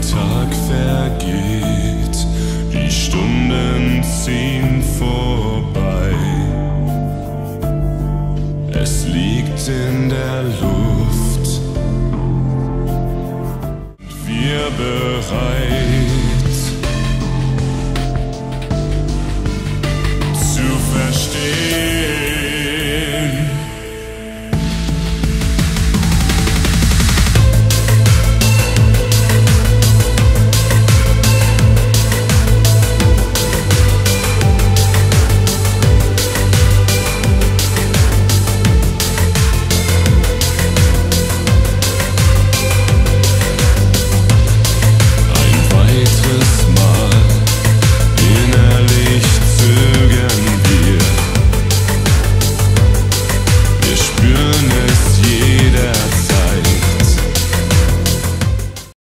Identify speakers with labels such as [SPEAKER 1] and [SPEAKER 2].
[SPEAKER 1] Tag vergeht, die Stunden ziehen vorbei. Es liegt in der Luft, wir bereit.